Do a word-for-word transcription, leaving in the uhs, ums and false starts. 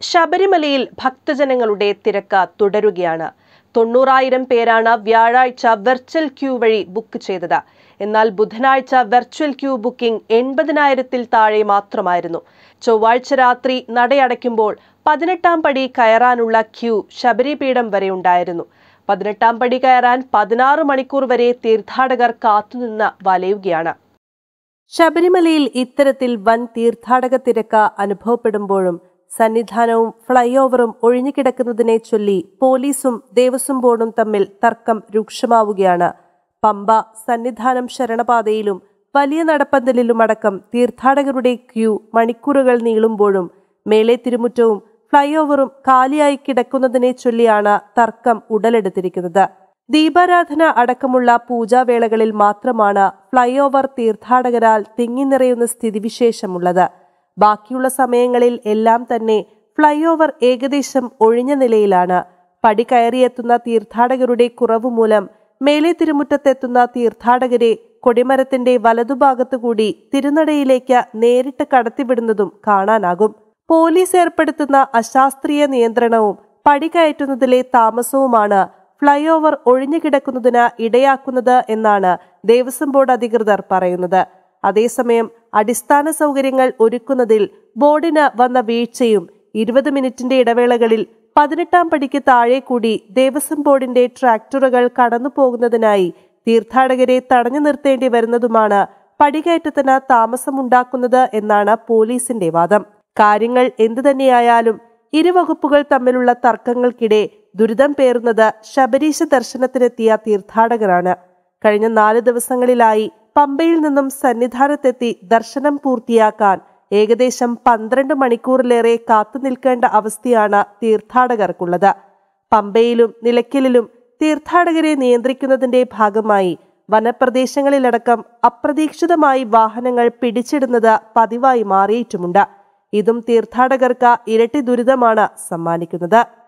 ശബരിമലയിൽ ഭക്തജനങ്ങളുടെ തിരക്ക് തുടരുകയാണ്. തൊണ്ണൂറായിരം പേരാണ് വ്യാഴാഴ്ച വെർച്വൽ ക്യൂ വഴി ബുക്ക് ചെയ്തത്. എന്നാൽ ബുധനാഴ്ച വെർച്വൽ ക്യൂ ബുക്കിംഗ് എൺപതിനായിരത്തിൽ താഴെ മാത്രമായിരുന്നു. ചൊവ്വാഴ്ച രാത്രി നടയടയ്ക്കുമ്പോൾ പതിനെട്ടാം പടി കയറാനുള്ള ക്യൂ ശബരിപീഠം വരെ ഉണ്ടായിരുന്നു. പതിനെട്ടാം പടി കയറാൻ പതിനാറ് മണിക്കൂർ വരെ തീർത്ഥാടകർ കാത്തുനിന്ന് വലയുകയാണ്. ശബരിമലയിൽ ഇത്തരത്തിൽ വൻ തീർത്ഥാടക തിരക്ക് അനുഭവപ്പെടുമ്പോഴും സന്നിധാനവും ഫ്ലൈ ഓവറും ഒഴിഞ്ഞുകിടക്കുന്നതിനെ ചൊല്ലി പോലീസും ദേവസ്വം ബോർഡും തമ്മിൽ തർക്കം രൂക്ഷമാവുകയാണ്. പമ്പ, സന്നിധാനം ശരണപാതയിലും വലിയ നടപ്പന്തലിലുമടക്കം തീർത്ഥാടകരുടെ ക്യൂ മണിക്കൂറുകൾ നീളുമ്പോഴും മേലെ തിരുമുറ്റവും ഫ്ലൈ ഓവറും കാലിയായി കിടക്കുന്നതിനെ ചൊല്ലിയാണ് തർക്കം ഉടലെടുത്തിരിക്കുന്നത്. ദീപാരാധന അടക്കമുള്ള പൂജാവേളകളിൽ മാത്രമാണ് ഫ്ലൈ ഓവർ തീർത്ഥാടകരാൽ തിങ്ങിനിറയുന്ന സ്ഥിതിവിശേഷമുള്ളത്. ബാക്കിയുള്ള സമയങ്ങളിൽ എല്ലാം തന്നെ ഫ്ലൈ ഓവർ ഏകദേശം ഒഴിഞ്ഞ നിലയിലാണ്. പടി കയറിയെത്തുന്ന തീർത്ഥാടകരുടെ കുറവ് മൂലം മേലെ തിരുമുറ്റത്തെത്തുന്ന തീർത്ഥാടകരെ കൊടിമരത്തിന്റെ വലതുഭാഗത്തുകൂടി തിരുനടയിലേക്ക് നേരിട്ട് കടത്തിവിടുന്നതും കാണാനാകും. പോലീസ് ഏർപ്പെടുത്തുന്ന അശാസ്ത്രീയ നിയന്ത്രണവും പടി കയറ്റുന്നതിലെ താമസവുമാണ് ഫ്ലൈ ഓവർ ഒഴിഞ്ഞുകിടക്കുന്നതിന് ഇടയാക്കുന്നത് എന്നാണ് ദേവസ്വം ബോർഡ് അധികൃതർ പറയുന്നത്. അതേസമയം അടിസ്ഥാന സൗകര്യങ്ങൾ ഒരുക്കുന്നതിൽ ബോർഡിന് വന്ന വീഴ്ചയും ഇരുപത് മിനിറ്റിന്റെ ഇടവേളകളിൽ പതിനെട്ടാം പടിക്ക് താഴെ കൂടി ദേവസ്വം ബോർഡിന്റെ ട്രാക്ടറുകൾ കടന്നു പോകുന്നതിനായി തീർത്ഥാടകരെ തടഞ്ഞു നിർത്തേണ്ടി വരുന്നതുമാണ് പടികയറ്റത്തിന് താമസമുണ്ടാക്കുന്നത് എന്നാണ് പോലീസിന്റെ വാദം. കാര്യങ്ങൾ എന്തുതന്നെയായാലും ഇരുവകുപ്പുകൾ തമ്മിലുള്ള തർക്കങ്ങൾക്കിടെ ദുരിതം പേറുന്നത് ശബരീശ ദർശനത്തിനെത്തിയ തീർത്ഥാടകരാണ്. കഴിഞ്ഞ നാല് ദിവസങ്ങളിലായി പമ്പയിൽ നിന്നും സന്നിധാനത്തെത്തി ദർശനം പൂർത്തിയാക്കാൻ ഏകദേശം പന്ത്രണ്ട് മണിക്കൂറിലേറെ കാത്തു നിൽക്കേണ്ട അവസ്ഥയാണ് തീർത്ഥാടകർക്കുള്ളത്. പമ്പയിലും നിലയ്ക്കലിലും തീർത്ഥാടകരെ നിയന്ത്രിക്കുന്നതിന്റെ ഭാഗമായി വനപ്രദേശങ്ങളിലടക്കം അപ്രതീക്ഷിതമായി വാഹനങ്ങൾ പിടിച്ചിടുന്നത് പതിവായി മാറിയിട്ടുമുണ്ട്. ഇതും തീർത്ഥാടകർക്ക് ഇരട്ടി ദുരിതമാണ് സമ്മാനിക്കുന്നത്.